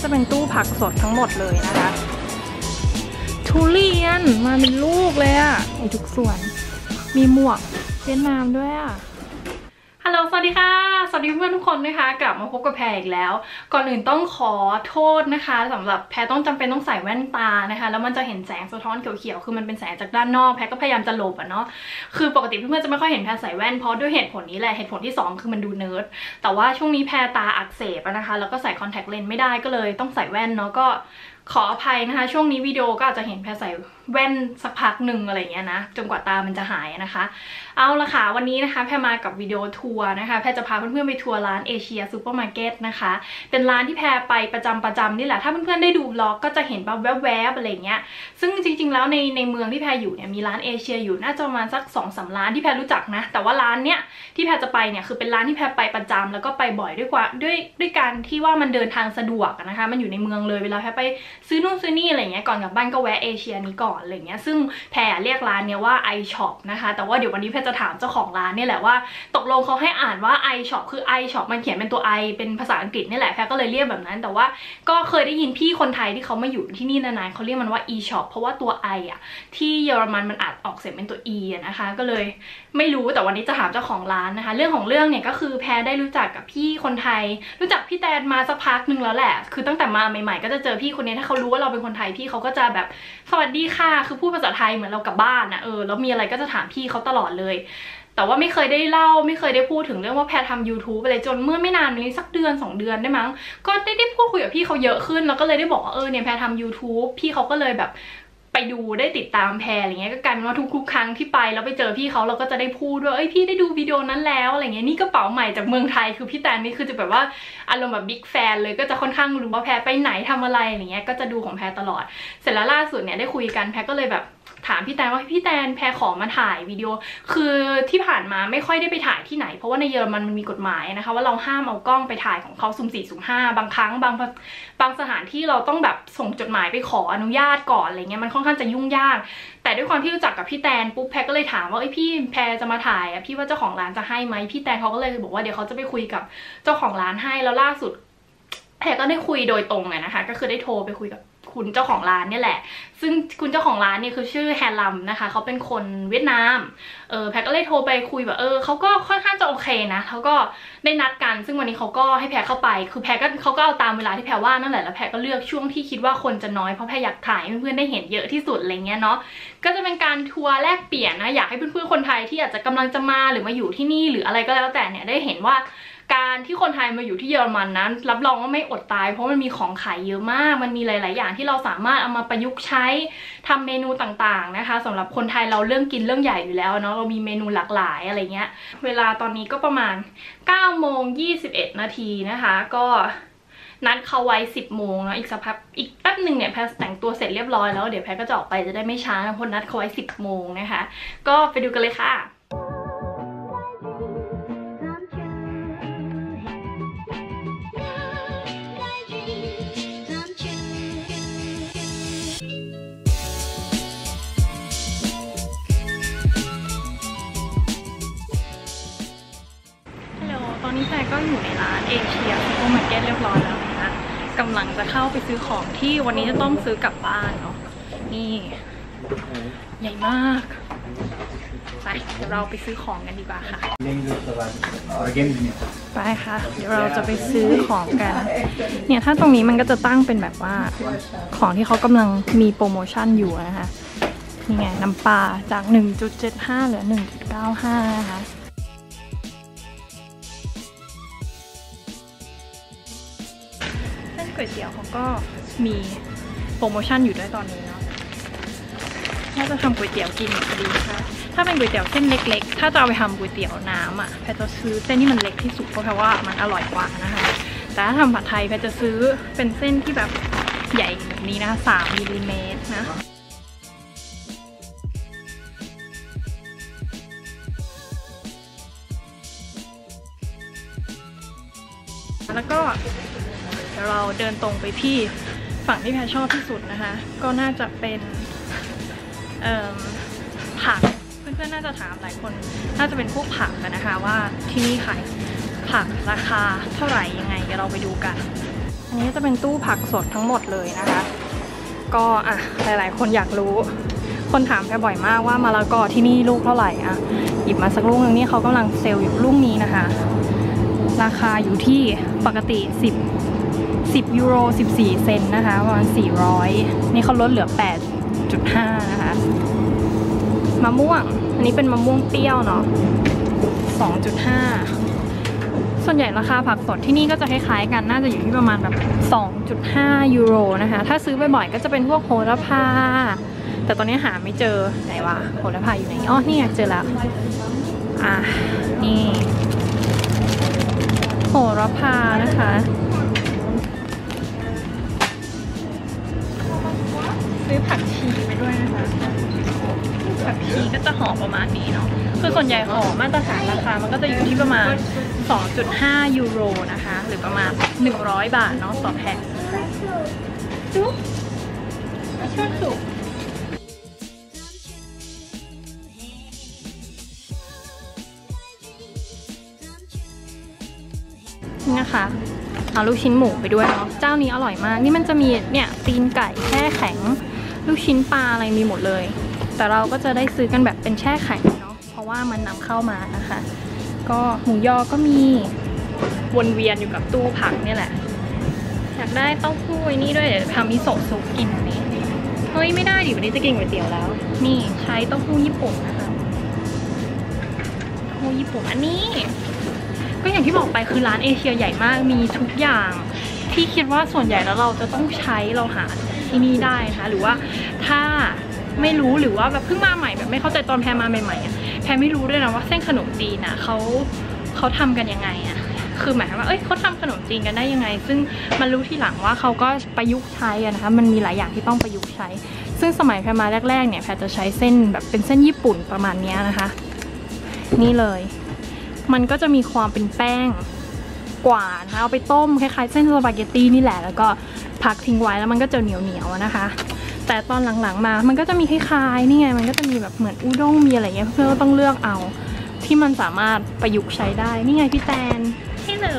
จะเป็นตู้ผักสดทั้งหมดเลยนะคะทุเรียนมาเป็นลูกเลยอ่ะมีทุกส่วนมีหมวกเวียดนามด้วยอ่ะฮัลโหลสวัสดีค่ะสวัสดีเพื่อนทุกคนนะคะกลับมาพบกับแพรอีกแล้วก่อนอื่นต้องขอโทษนะคะสำหรับแพรต้องจำเป็นต้องใส่แว่นตานะคะแล้วมันจะเห็นแสงสะท้อนเขียวๆคือมันเป็นแสงจากด้านนอกแพรก็พยายามจะหลบอ่ะเนาะคือปกติเพื่อนๆจะไม่ค่อยเห็นแพรใส่แว่นเพราะด้วยเหตุผลนี้แหละเหตุผลที่2คือมันดูเนิร์ดแต่ว่าช่วงนี้แพรตาอักเสบนะคะแล้วก็ใส่คอนแทคเลนส์ไม่ได้ก็เลยต้องใส่แว่นเนาะก็ขออภัยนะคะช่วงนี้วิดีโอก็อาจจะเห็นแพรใส่แว่นสักพักหนึ่งอะไรเงี้ยนะจนกว่าตามันจะหายนะคะเอาละค่ะวันนี้นะคะแพรมากับวิดีโอทัวร์นะคะแพรจะพาเพื่อนๆไปทัวร์ร้านเอเชียซูเปอร์มาร์เก็ตนะคะเป็นร้านที่แพรไปประจำนี่แหละถ้าเพื่อนๆได้ดูบล็อกก็จะเห็นแบบแวบๆอะไรเงี้ยซึ่งจริงๆแล้วในเมืองที่แพรอยู่เนี่ยมีร้านเอเชียอยู่น่าจะประมาณสัก 2-3 ร้านที่แพรรู้จักนะแต่ว่าร้านเนี้ยที่แพรจะไปเนี่ยคือเป็นร้านที่แพรไปประจำแล้วก็ไปบ่อยด้วยการที่ว่ามันเดินทางสะดวกนะคะมันอยู่ในเมืองเลยเวลาแพรไปซื้อนู่นซื้อนี่อะไรเงี้ยก่อนกลับบ้านก็แวะเอเชียนี้ก่อนอะไรเงี้ยซึ่งแพรเรียกร้านเนี้ยว่า iShop นะคะแต่ว่าเดี๋ยววันนี้แพรจะถามเจ้าของร้านนี่แหละว่าตกลงเขาให้อ่านว่า iShop คือ iShop มันเขียนเป็นตัว i เป็นภาษาอังกฤษนี่แหละแพรก็เลยเรียกแบบนั้นแต่ว่าก็เคยได้ยินพี่คนไทยที่เขามาอยู่ที่นี่นานๆเขาเรียกมันว่า eShop เพราะว่าตัว i อ่ะที่เยอรมันมันออกเสียงเป็นตัว e นะคะก็เลยไม่รู้แต่วันนี้จะถามเจ้าของร้านนะคะเรื่องของเรื่องเนี่ยก็คือแพรได้รู้จักกับพี่คนไทยรู้จักพี่แตนมาสักพักนึงแล้วแหละคือตั้งแต่มาใหม่ๆก็จะเจอพี่คนนี้ถ้าเขารู้ว่าเราเป็นคนไทยพี่เขาก็จะแบบสวัสดีค่ะคือพูดภาษาไทยเหมือนเรากลับบ้านนะแล้วมีอะไรก็จะถามพี่เขาตลอดเลยแต่ว่าไม่เคยได้เล่าไม่เคยได้พูดถึงเรื่องว่าแพรทำ YouTube อะไรจนเมื่อไม่นานนี้สักเดือน2 เดือนได้มั้งก็ได้พูดคุยกับพี่เขาเยอะขึ้นแล้วก็เลยได้บอกว่าเนี่ยแพรทำ YouTube พี่เขาก็เลยแบบไปดูได้ติดตามแพรอะไรเงี้ยก็กลายเป็นว่าทุกครั้งที่ไปแล้วไปเจอพี่เขาเราก็จะได้พูดด้วยพี่ได้ดูวิดีโอนั้นแล้วอะไรเงี้ยนี่กระเป๋าใหม่จากเมืองไทยคือพี่แตนนี่คือจะแบบว่าอารมณ์แบบบิ๊กแฟนเลยก็จะค่อนข้างรู้ว่าแพรไปไหนทำอะไรอะไรเงี้ยก็จะดูของแพรตลอดเสร็จแล้วล่าสุดเนี่ยได้คุยกันแพรก็เลยแบบถามพี่แตนว่าพี่แตนแพรขอมาถ่ายวิดีโอคือที่ผ่านมาไม่ค่อยได้ไปถ่ายที่ไหนเพราะว่าในเยอรมันมันมีกฎหมายนะคะว่าเราห้ามเอากล้องไปถ่ายของเขาสุ่ม4สุ่ม5บางครั้งบางสถานที่เราต้องแบบส่งจดหมายไปขออนุญาตก่อนอะไรเงี้ยมันค่อนข้างจะยุ่งยากแต่ด้วยความที่รู้จักกับพี่แตนปุ๊บแพรก็เลยถามว่าพี่แพรจะมาถ่ายพี่ว่าเจ้าของร้านจะให้ไหมพี่แตนเขาก็เลยบอกว่าเดี๋ยวเขาจะไปคุยกับเจ้าของร้านให้แล้วล่าสุดแพรก็ได้คุยโดยตรงเลยนะคะก็คือได้โทรไปคุยกับคุณเจ้าของร้านนี่แหละซึ่งคุณเจ้าของร้านนี่คือชื่อแฮลัมนะคะเขาเป็นคนเวียดนามแพรก็เลยโทรไปคุยแบบเขาก็ค่อนข้างจะโอเคนะเขาก็ได้นัดกันซึ่งวันนี้เขาก็ให้แพรเข้าไปคือแพรก็เขาก็เอาตามเวลาที่แพรว่างนั่นแหละแล้วแพรก็เลือกช่วงที่คิดว่าคนจะน้อยเพราะแพรอยากถ่ายให้เพื่อนๆได้เห็นเยอะที่สุดอะไรเงี้ยเนาะก็จะเป็นการทัวร์แลกเปลี่ยนนะอยากให้เพื่อนๆคนไทยที่อาจจะกำลังจะมาหรือมาอยู่ที่นี่หรืออะไรก็แล้วแต่เนี่ยได้เห็นว่าการที่คนไทยมาอยู่ที่เยอรมันนั้นรับรองว่าไม่อดตายเพราะมันมีของขายเยอะมากมันมีหลายๆอย่างที่เราสามารถเอามาประยุกต์ใช้ทำเมนูต่างๆนะคะสำหรับคนไทยเราเรื่องกินเรื่องใหญ่อยู่แล้วเนาะเรามีเมนูหลากหลายอะไรเงี้ยเวลาตอนนี้ก็ประมาณ 9:21 นาทีนะคะก็นัดเขาไว้10 โมงนะอีกสักพักอีกแป๊บหนึ่งเนี่ยแพรแต่งตัวเสร็จเรียบร้อยแล้วเดี๋ยวแพรก็จะออกไปจะได้ไม่ช้าเพราะนัดเขาไว้10 โมงนะคะก็ไปดูกันเลยค่ะตอนนี้แพรก็อยู่ในร้านเอเชียซูเปอร์มาร์เก็ตเรียบร้อยแล้วนะกำลังจะเข้าไปซื้อของที่วันนี้จะต้องซื้อกลับบ้านเนาะนี่ใหญ่มากไปเดี๋ยวเราไปซื้อของกันดีกว่าค่ะไปค่ะเดี๋ยวเราจะไปซื้อของกันเนี่ยถ้าตรงนี้มันก็จะตั้งเป็นแบบว่าของที่เขากำลังมีโปรโมชั่นอยู่นะคะนี่ไงน้ำปลาจาก 1.75 เหลือ 1.95 นะคะก๋วยเตี๋ยวเขาก็มีโปรโมชั่นอยู่ด้วยตอนนี้เนาะน่าจะทำก๋วยเตี๋ยวกินดีค่ะถ้าเป็นก๋วยเตี๋ยวเส้นเล็กๆถ้าจะเอาไปทำก๋วยเตี๋ยวน้ำอ่ะแพรจะซื้อเส้นที่มันเล็กที่สุดเพราะว่ามันอร่อยกว่านะคะแต่ถ้าทำผัดไทยแพรจะซื้อเป็นเส้นที่แบบใหญ่แบบนี้นะคะ3 มิลลิเมตรนะแล้วก็เดี๋ยวเราเดินตรงไปที่ฝั่งที่แพรชอบที่สุดนะคะก็น่าจะเป็นผักเพื่อนๆน่าจะถามหลายคนน่าจะเป็นพวกผักนะคะว่าที่นี่ขายผักราคาเท่าไหร่ยังไงเดี๋ยวเราไปดูกันแพอันนี้จะเป็นตู้ผักสดทั้งหมดเลยนะคะก็หลายๆคนอยากรู้คนถามแกบ่อยมากว่ามะละกอที่นี่ลูกเท่าไหร่หยิบมาสักลูกนึงนี่เขากำลังเซลล์อยู่ลูกนี้นะคะราคาอยู่ที่ปกติ10 ยูโร 14 เซนต์นะคะประมาณ400นี่เขาลดเหลือ 8.5 นะคะมะม่วงอันนี้เป็นมะม่วงเปรี้ยวเนาะ 2.5 ส่วนใหญ่ราคาผักสดที่นี่ก็จะคล้ายๆกันน่าจะอยู่ที่ประมาณแบบ 2.5 ยูโรนะคะถ้าซื้อบ่อยๆก็จะเป็นพวกโหระพาแต่ตอนนี้หาไม่เจอไหนวะโหระพาอยู่ไหนอ๋อนี่เจอแล้วนี่โหระพานะคะซื้อผักชีไปด้วยนะคะผักชีก็จะห่อประมาณนี้เนาะคือส่วนใหญ่ห่อมาตรฐานราคามันก็จะอยู่ที่ประมาณ 2.5 ยูโรนะคะหรือประมาณ100 บาทเนาะต่อแพ็คจุ๊บชอบสุกนี่นะคะเอาลูกชิ้นหมูไปด้วยเนาะเจ้านี้อร่อยมากนี่มันจะมีเนี่ยตีนไก่แช่แข็งลูกชิ้นปลาอะไรมีหมดเลยแต่เราก็จะได้ซื้อกันแบบเป็นแช่แข็งเนาะเพราะว่ามันนำเข้ามานะคะก็หมูยอก็มีวนเวียนอยู่กับตู้ผักนี่แหละอยากได้เต้าหู้ไอ้นี่ด้วยเดี๋ยวทำมิโซะซุปกินวันนี้เฮ้ยไม่ได้ดิวันนี้จะกินก๋วยเตี๋ยวแล้วนี่ใช้เต้าหู้ญี่ปุ่นนะคะเต้าหู้ญี่ปุ่นอันนี้ก็อย่างที่บอกไปคือร้านเอเชียใหญ่มากมีทุกอย่างที่คิดว่าส่วนใหญ่แล้วเราจะต้องใช้เราหาที่นี่ได้นะคะหรือว่าถ้าไม่รู้หรือว่าแบบเพิ่งมาใหม่แบบไม่เข้าใจตอนแพรมาใหม่ๆแพรไม่รู้ด้วยนะว่าเส้นขนมจีนนะเขาทำกันยังไงคือหมายว่าเขาทำขนมจีนกันได้ยังไงซึ่งมันรู้ทีหลังว่าเขาก็ประยุกต์ใช้นะคะมันมีหลายอย่างที่ต้องประยุกต์ใช้ซึ่งสมัยแพรมาแรกๆเนี่ยแพรจะใช้เส้นแบบเป็นเส้นญี่ปุ่นประมาณนี้นะคะนี่เลยมันก็จะมีความเป็นแป้งกว่านะคะเอาไปต้มคล้ายๆเส้นสปาเกตตี้นี่แหละแล้วก็พักทิ้งไว้แล้วมันก็จะเหนียวๆนะคะแต่ตอนหลังๆมามันก็จะมีคล้ายๆนี่ไงมันก็จะมีแบบเหมือนอุด้งมีอะไรเงี้ยเพื่อนก็ต้องเลือกเอาที่มันสามารถประยุกต์ใช้ได้นี่ไงพี่แตนฮัลโหล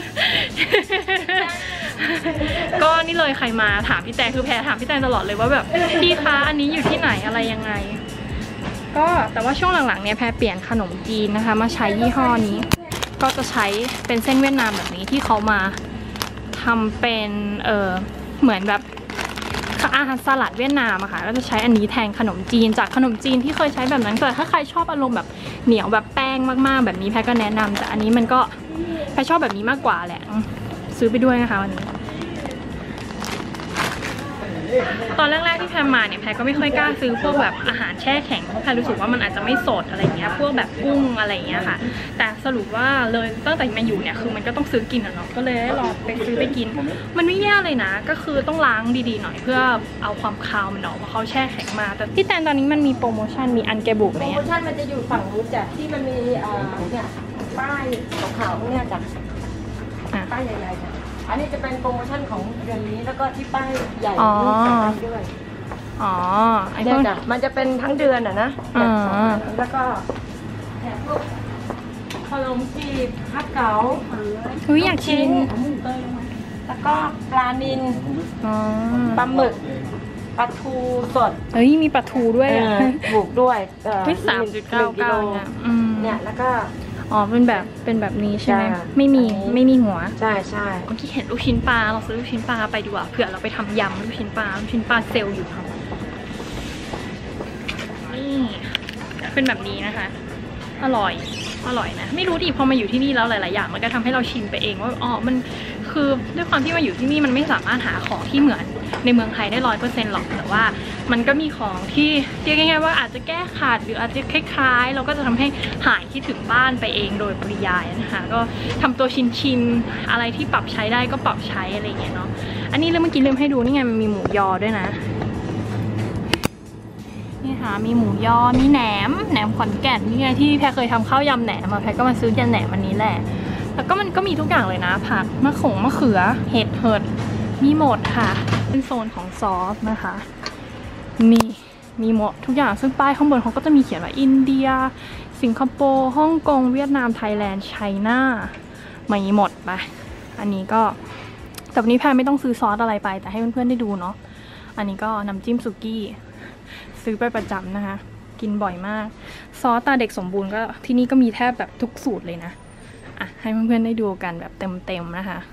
ก็นี่เลยใครมาถามพี่แตนคือแพรถามพี่แตนตลอดเลยว่าแบบพี่คะอันนี้อยู่ที่ไหนอะไรยังไงก็แต่ว่าช่วงหลังๆเนี่ยแพรเปลี่ยนขนมจีนนะคะมาใช้ยี่ห้อนี้ก็จะใช้เป็นเส้นเวียดนามแบบนี้ที่เขามาทำเป็นเหมือนแบบอาหารสลัดเวียดนามอะค่ะก็จะใช้อันนี้แทนขนมจีนจากขนมจีนที่เคยใช้แบบนั้นแต่ถ้าใครชอบอารมณ์แบบเหนียวแบบแป้งมากๆแบบนี้แพรก็แนะนำแต่อันนี้มันก็แพรชอบแบบนี้มากกว่าแหละซื้อไปด้วยนะคะวันนี้ตอนแรกๆที่แพรมาเนี่ยแพรก็ไม่ค่อยกล้าซื้อพวกแบบอาหารแช่แข็งเพราะแพรรู้สึกว่ามันอาจจะไม่สดอะไรเงี้ยพวกแบบกุ้งอะไรเงี้ยค่ะแต่สรุปว่าเลยตั้งแต่มาอยู่เนี่ยคือมันก็ต้องซื้อกินเนาะก็เลยลองไปซื้อไปกินมันไม่แย่เลยนะก็คือต้องล้างดีๆหน่อยเพื่อเอาความคาวมันออกเพราะเขาแช่แข็งมาแต่ที่แตนตอนนี้มันมีโปรโมชั่นมีอันแกบุกไหมโปรโมชั่นมันจะอยู่ฝั่งนู้นจ้ะที่มันมีเนี่ยป้ายขาวๆเนี่ยจ้ะป้ายใหญ่ๆจ้ะอันนี้จะเป็นโปรโมชั่นของเดือนนี้แล้วก็ที่ป้ายใหญ่ด้วยไอ้พวกมันจะเป็นทั้งเดือนนะแล้วก็แถมพวกขนมจีบฮักเก๋าอยากชิมแล้วก็ปลานิลปลาหมึกปลาทูสดมีปลาทูด้วยบุกด้วย 3.99 เนี่ยแล้วก็เป็นแบบนี้ใช่ไหมไม่มีหัวใช่เมื่อกี้เห็นลูกชิ้นปลาเราซื้อลูกชิ้นปลาไปดีกว่าเผื่อเราไปทำยำลูกชิ้นปลาเซลล์อยู่ครับนี่เป็นแบบนี้นะคะอร่อยนะไม่รู้ดิพอมาอยู่ที่นี่แล้วหลายๆอย่างมันก็ทำให้เราชิมไปเองว่ามันคือด้วยความที่มาอยู่ที่นี่มันไม่สามารถหาของที่เหมือนในเมืองไทยได้ 100% หรอกแต่ว่ามันก็มีของที่เรียกง่ายๆว่าอาจจะแก้ขาดหรืออาจจะคล้ายๆเราก็จะทำให้หายคิดถึงบ้านไปเองโดยปริยายนะคะก็ทำตัวชินอะไรที่ปรับใช้ได้ก็ปรับใช้อะไรอย่างเงี้ยเนาะอันนี้เมื่อกี้ลืมให้ดูนี่ไงมันมีหมูยอด้วยนะนี่ค่ะมีหมูยอมีแหนมขอนแก่นนี่ไงที่แพรเคยทำข้าวยำแหนมมาแพรก็มาซื้อยำแหนมวันนี้แหละแล้วก็มันก็มีทุกอย่างเลยนะผักมะเขือเห็ดมีหมดค่ะเป็นโซนของซอสนะคะมีหมดทุกอย่างซึ่งป้ายข้างบนเขาก็จะมีเขียนว่าอินเดียสิงคโปร์ฮ่องกงเวียดนามไทยแลนด์ไชน่ามีหมดไปอันนี้ก็แต่วันนี้แพรไม่ต้องซื้อซอสอะไรไปแต่ให้เพื่อนๆได้ดูเนาะอันนี้ก็น้ำจิ้มสุกี้ซื้อไปประจำนะคะกินบ่อยมากซอสตาเด็กสมบูรณ์ก็ที่นี่ก็มีแทบแบบทุกสูตรเลยนะอ่ะให้เพื่อนๆได้ดูกันแบบเต็มๆนะคะ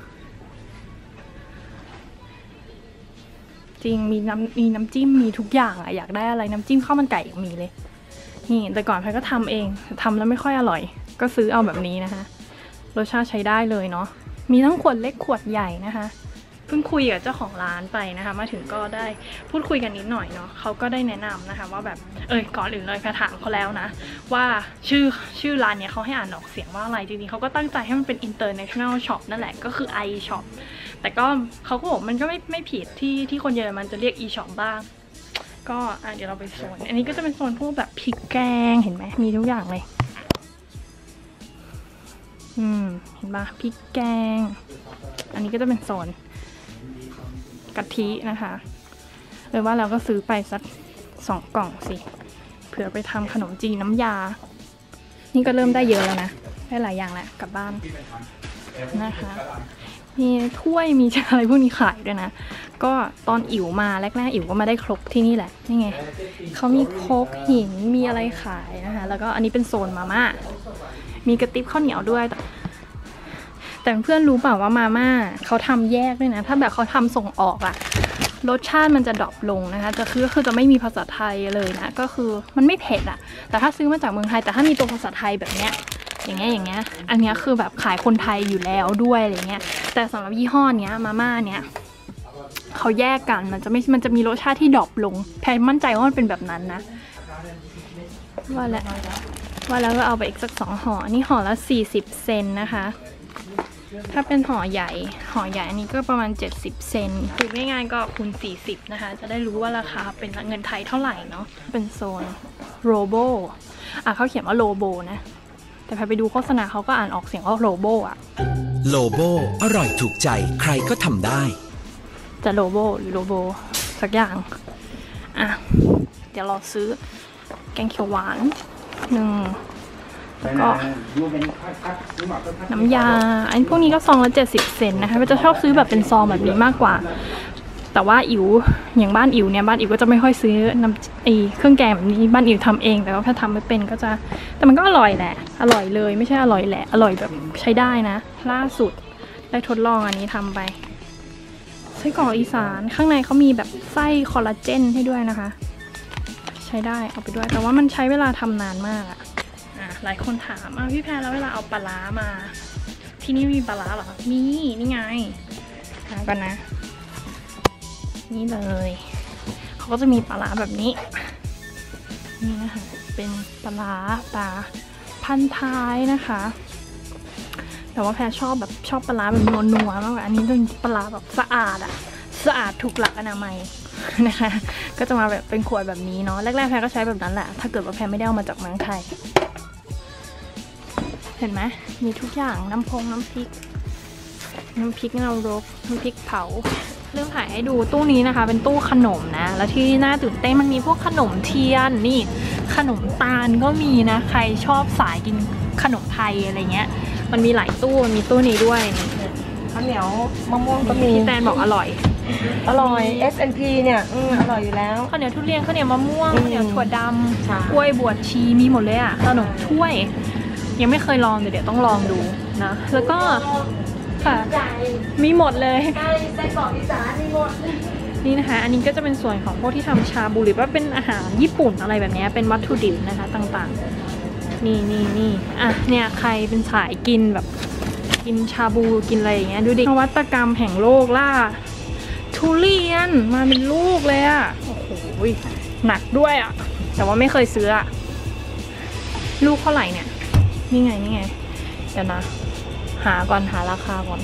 จริงมีน้ำจิ้มมีทุกอย่างอะอยากได้อะไรน้ำจิ้มข้าวมันไก่ยังมีเลยนี่แต่ก่อนแพรก็ทำเองทำแล้วไม่ค่อยอร่อยก็ซื้อเอาแบบนี้นะคะรสชาติใช้ได้เลยเนาะมีทั้งขวดเล็กขวดใหญ่นะคะเพิ่งคุยกับเจ้าของร้านไปนะคะมาถึงก็ได้พูดคุยกันนิดหน่อยเนาะเขาก็ได้แนะนำนะคะว่าแบบก่อนอื่นเลยค่ะถามเขาแล้วนะว่าชื่อร้านเนี้ยเขาให้อ่านออกเสียงว่าอะไรจริงๆเขาก็ตั้งใจให้มันเป็น international shop นั่นแหละก็คือ i shop แต่ก็เขาก็บอกมันก็ไม่ผิดที่คนเยอรมันจะเรียก e shop บ้างก็เดี๋ยวเราไปโซนอันนี้ก็จะเป็นโซนพวกแบบพริกแกงเห็นไหมมีทุกอย่างเลยเห็นปะพริกแกงอันนี้ก็จะเป็นโซนกะทินะคะว่าเราก็ซื้อไปสัก2 กล่องสิเผื่อไปทำขนมจีนน้ำยานี่ก็เริ่มได้เยอะแล้วนะได้หลายอย่างแล้วกลับบ้านนะคะมีถ้วยมีอะไรพวกนี้ขายด้วยนะก็ตอนอิ๋วมาแรกๆอิ๋วก็มาได้ครกที่นี่แหละนี่ไงเขามีโคกหินมีอะไรขายนะคะแล้วก็อันนี้เป็นโซนมาม่ามีกระติบข้าวเหนียวด้วยแต่เพื่อนรู้เปล่าว่ามาม่าเขาทำแยกด้วยนะถ้าแบบเขาทำส่งออกอะรสชาติมันจะดรอปลงนะคะก็คือจะไม่มีภาษาไทยเลยนะก็คือมันไม่เผ็ดอะแต่ถ้าซื้อมาจากเมืองไทยแต่ถ้ามีตัวภาษาไทยแบบเนี้ยอย่างเงี้ยอันเนี้ยคือแบบขายคนไทยอยู่แล้วด้วยอะไรเงี้ยแต่สำหรับยี่ห้อเนี้ยมาม่าเนี้ยเขาแยกกันมันจะมีรสชาติที่ดรอปลงแพนมั่นใจว่ามันเป็นแบบนั้นนะว่าแล้วก็เอาไปอีกสัก2 ห่อนี่ห่อละ40 เซนนะคะถ้าเป็นห่อใหญ่อันนี้ก็ประมาณ70 เซนคูณง่ายๆก็คูณ40นะคะจะได้รู้ว่าราคาเป็นเงินไทยเท่าไหร่เนาะเป็นโซนโรโบเขาเขียนว่าโลโบนะแต่พอไปดูโฆษณาเขาก็อ่านออกเสียงว่าโลโบโลโบอร่อยถูกใจใครก็ทำได้จะโลโบหรือโลโบสักอย่างเดี๋ยวเราซื้อแกงเขียวหวานแล้วก็น้ำยาอันพวกนี้ก็ซองละ70 เซนนะคะก็จะชอบซื้อแบบเป็นซองแบบนี้มากกว่าแต่ว่าอิ๋วอย่างบ้านอิ๋วเนี่ยบ้านอิ๋วก็จะไม่ค่อยซื้อเครื่องแกงแบบนี้บ้านอิ๋วทำเองแต่ว่าถ้าทำไม่เป็นก็จะแต่มันก็อร่อยแหละอร่อยเลยไม่ใช่อร่อยแหละอร่อยแบบใช้ได้นะล่าสุดได้ทดลองอันนี้ทำไปไส้กรอกอีสานข้างในเขามีแบบไส้คอลลาเจนให้ด้วยนะคะใช้ได้เอาไปด้วยแต่ว่ามันใช้เวลาทำนานมากหลายคนถามพี่แพรแล้วเวลาเอาปลาร้ามาที่นี่มีปลาร้าเหรอมีนี่ไงก่อนนะนี่เลยเขาก็จะมีปลาร้าแบบนี้นี่นะคะเป็นปลาร้าปลาพันท้ายนะคะแต่ว่าแพรชอบปลาร้าแบบนัวๆมากกว่าอันนี้เป็นปลาร้าแบบสะอาดถูกหลักอนามัยนะคะก็จะมาแบบเป็นขวดแบบนี้เนาะแรกๆแพรก็ใช้แบบนั้นแหละถ้าเกิดว่าแพรไม่ได้เอามาจากเมืองไทยเห็นไหมมีทุกอย่างน้ำพริกนรกน้ำพริกเผาเริ่มถ่ายให้ดูตู้นี้นะคะเป็นตู้ขนมนะแล้วที่น่าตื่นเต้นมันมีพวกขนมเทียนนี่ขนมตาลก็มีนะใครชอบสายกินขนมไทยอะไรเงี้ยมันมีหลายตู้มีตู้นี้ด้วยข้าวเหนียวมะม่วงก็มีพี่แตนบอกอร่อย S&P เนี่ยอร่อยอยู่แล้วข้าวเหนียวทุเรียนข้าวเหนียวมะม่วงข้าวเหนียวถั่วดำกล้วยบวชชีมีหมดเลยขนมถ้วยยังไม่เคยลองเดี๋ยวต้องลองดูนะแล้วก็ค่ะมีหมดเลยไส้กรอกอีสานมีหมดนี่นะคะอันนี้ก็จะเป็นส่วนของพวกที่ทำชาบูหรือว่าเป็นอาหารญี่ปุ่นอะไรแบบนี้เป็นวัตถุดิบนะคะต่างๆนี่เนี่ยใครเป็นสายกินแบบกินชาบูกินอะไรอย่างเงี้ยดูดินวัตกรรมแห่งโลกล่าทุเรียนมาเป็นลูกเลยโอ้โหหนักด้วยแต่ว่าไม่เคยซื้อลูกเท่าไหร่เนี่ยนี่ไงเดี๋ยวนะหาราคาก่อน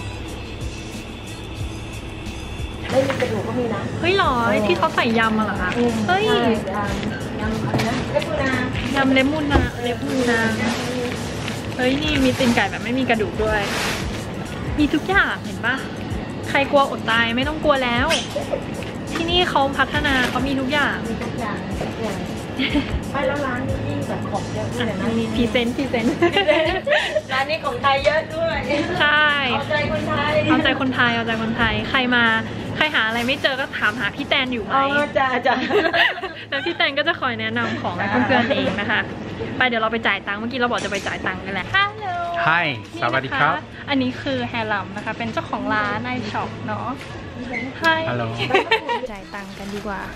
ไม่มีกระดูกก็มีนะเฮ้ยหรอที่เขาใส่ยำมาเหรอคะเฮ้ยยำอะไรนะเล็บมูนายำเล็บมูนาเฮ้ยนี่มีตีนไก่แบบไม่มีกระดูกด้วยมีทุกอย่างเห็นปะใครกลัวอดตายไม่ต้องกลัวแล้วที่นี่เขาพัฒนาเขามีทุกอย่างไม่แล้วร้านนี้ยิ่งแบบของเยอะด้วยนะมีพรีเซนต์ร้านนี้ของไทยเยอะด้วยใช่เอาใจคนไทยเอาใจคนไทยใครหาอะไรไม่เจอก็ถามหาพี่แตนอยู่ไหมจ้าแล้วพี่แตนก็จะคอยแนะนำของให้เพื่อนๆเองนะคะไปเดี๋ยวเราไปจ่ายตังค์เมื่อกี้เราบอกจะไปจ่ายตังค์กันแหละฮัลโหล Hi สวัสดีครับอันนี้คือแฮลัมนะคะเป็นเจ้าของร้านไอช็อปเนาะฮัลโหลจ่ายตังค์กันดีกว่า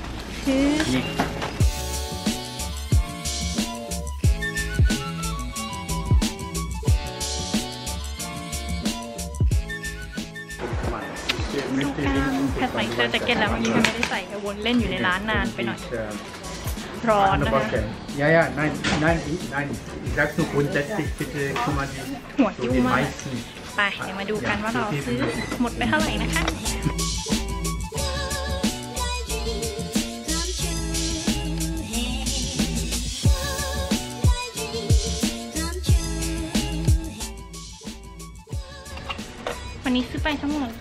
แพทใส่เสื้อแจ็คเก็ตแล้วเมื่อกี้ไม่ได้ใส่วนเล่นอยู่ในร้านนานไปหน่อยร้อนนะคะ Ja, nein, ich sag's nur grundsätzlich, bitte kümmern Sie หัวยุ่งมากไปเดี๋ยวมาดูกันว่าเราซื้อหมดไปเท่าไหร่นะคะวันนี้ซื้อไปทั้งหมด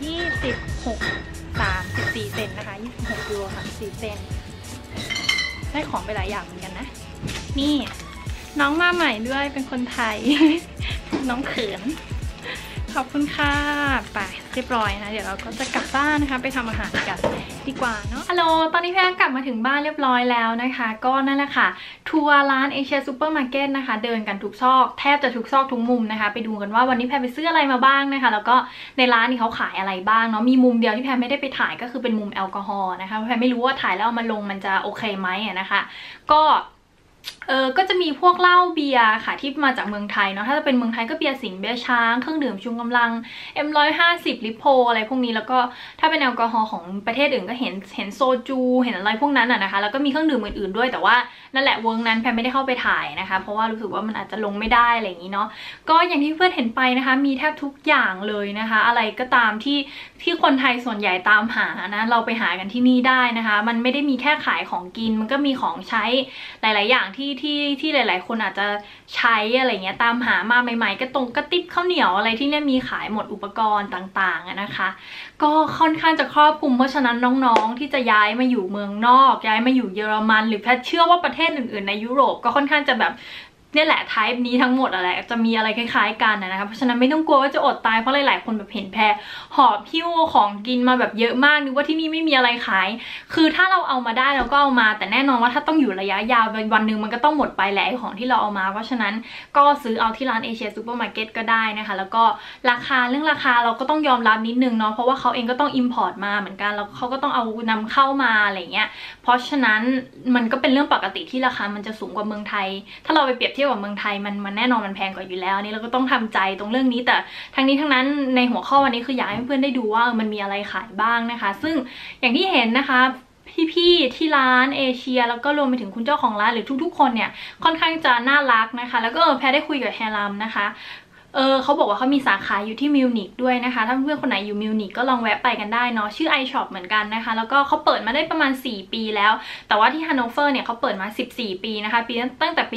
34 เซนนะคะ26 ยูโรค่ะ4 เซนได้ของไปหลายอย่างเหมือนกันนะนี่น้องมาใหม่ด้วยเป็นคนไทย น้องเขินขอบคุณค่ะไปเรียบร้อยนะเดี๋ยวเราก็จะกลับบ้านนะคะไปทำอาหารกันดีกว่าเนาะฮัลโหลตอนนี้แพงกลับมาถึงบ้านเรียบร้อยแล้วนะคะก็นั่นแหละค่ะทัวร์ร้านเอเชียซูเปอร์มาร์เก็ตนะคะเดินกันทุกซอกแทบจะทุกซอกทุกมุมนะคะไปดูกันว่าวันนี้แพงไปซื้ออะไรมาบ้างนะคะแล้วก็ในร้านนี้เขาขายอะไรบ้างเนาะมีมุมเดียวที่แพงไม่ได้ไปถ่ายก็คือเป็นมุมแอลกอฮอล์นะคะแพงไม่รู้ว่าถ่ายแล้วเอามาลงมันจะโอเคไหมนะคะก็จะมีพวกเหล้าเบียร์ค่ะที่มาจากเมืองไทยเนาะถ้าจะเป็นเมืองไทยก็เบียร์สิงห์เบียร์ช้างเครื่องดื่มชูกำลัง M150 ลิโพอะไรพวกนี้แล้วก็ถ้าเป็นแอลกอฮอล์ของประเทศอื่นก็เห็นโซจูเห็นอะไรพวกนั้นนะคะแล้วก็มีเครื่องดื่มอื่นๆด้วยแต่ว่านั่นแหละเวิร์กนั้นแพมไม่ได้เข้าไปถ่ายนะคะเพราะว่ารู้สึกว่ามันอาจจะลงไม่ได้อะไรอย่างนี้เนาะก็อย่างที่เพื่อนเห็นไปนะคะมีแทบทุกอย่างเลยนะคะอะไรก็ตามที่คนไทยส่วนใหญ่ตามหานะเราไปหากันที่นี่ได้นะคะมันไม่ได้มีแค่ขายของกินมันก็มีของใช้หลายๆอย่างที่หลายๆคนอาจจะใช้อะไรเงี้ยตามหามาใหม่ๆกระติบข้าวเหนียวอะไรที่เนี่ยมีขายหมดอุปกรณ์ต่างๆนะคะก็ค่อนข้างจะครอบคลุมเพราะฉะนั้นน้องๆที่จะย้ายมาอยู่เมืองนอกย้ายมาอยู่เยอรมันหรือแพทเชื่อว่าประเทศอื่นๆในยุโรปก็ค่อนข้างจะแบบนี่แหละไทป์นี้ทั้งหมดอะไรจะมีอะไรคล้ายๆกันนะคะเพราะฉะนั้นไม่ต้องกลัวว่าจะอดตายเพราะหลายๆคนแบบเห็นแพรหอบหิ้วของกินมาแบบเยอะมากนึกว่าที่นี่ไม่มีอะไรขายคือถ้าเราเอามาได้เราก็เอามาแต่แน่นอนว่าถ้าต้องอยู่ระยะยาววันหนึ่งมันก็ต้องหมดไปแหละของที่เราเอามาเพราะฉะนั้นก็ซื้อเอาที่ร้านเอเชียซูเปอร์มาร์เก็ตก็ได้นะคะแล้วก็ราคาเราก็ต้องยอมรับนิดนึงเนาะเพราะว่าเขาเองก็ต้องอิมพอร์ตมาเหมือนกันแล้วเขาก็ต้องเอานำเข้ามาอะไรเงี้ยเพราะฉะนั้นมันก็เป็นเรื่องปกติที่ราคามันจะสูงกว่าเมืองไทยถ้าเราไปเปรียบเทียบกับเมืองไทยมันแน่นอนมันแพงกว่าอยู่แล้วนี่เราก็ต้องทำใจตรงเรื่องนี้แต่ทั้งนี้ทั้งนั้นในหัวข้อวันนี้คืออยากให้เพื่อนได้ดูว่ามันมีอะไรขายบ้างนะคะซึ่งอย่างที่เห็นนะคะพี่ๆที่ร้านเอเชียแล้วก็รวมไปถึงคุณเจ้าของร้านหรือทุกๆคนเนี่ยค่อนข้างจะน่ารักนะคะแล้วก็แพรได้คุยกับแฮลัมนะคะเขาบอกว่าเขามีสาขาอยู่ที่มิวนิกด้วยนะคะถ้าเพื่อนคนไหนอยู่มิวนิกก็ลองแวะไปกันได้เนาะชื่อ iShop เหมือนกันนะคะแล้วก็เขาเปิดมาได้ประมาณ4 ปีแล้วแต่ว่าที่ฮันโนเวอร์เนี่ยเขาเปิดมา14 ปีนะคะตั้งแต่ปี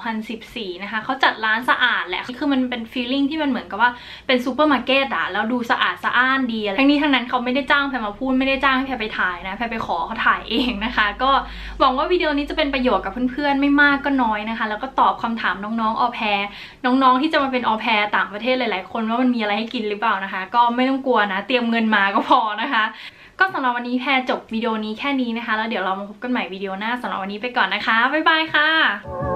2014นะคะเขาจัดร้านสะอาดแหละคือมันเป็นฟีลลิ่งที่มันเหมือนกับว่าเป็นซูเปอร์มาร์เก็ตอะแล้วดูสะอาดสะอ้านดีอะไรทั้งนี้ทั้งนั้นเขาไม่ได้จ้างแพรมาพูดไม่ได้จ้างให้แพรไปถ่ายนะแพรไปขอเขาถ่ายเองนะคะก็หวังว่าวิดีโอนี้จะเป็นประโยชน์กับเพื่อนๆไม่มากก็น้อยนะคะแล้วก็ตอบคำถามน้องๆออแพรน้องๆที่จะมาเป็นออแพรต่างประเทศหลายๆคนว่ามันมีอะไรให้กินหรือเปล่านะคะก็ไม่ต้องกลัวนะเตรียมเงินมาก็พอนะคะก็สำหรับวันนี้แพรจบวิดีโอนี้แค่นี้นะคะแล้วเดี๋ยวเรามาพบกันใหม่วิดีโอหน้าสำหรับวันนี้ไปก่อนนะคะบ๊ายบายค่ะ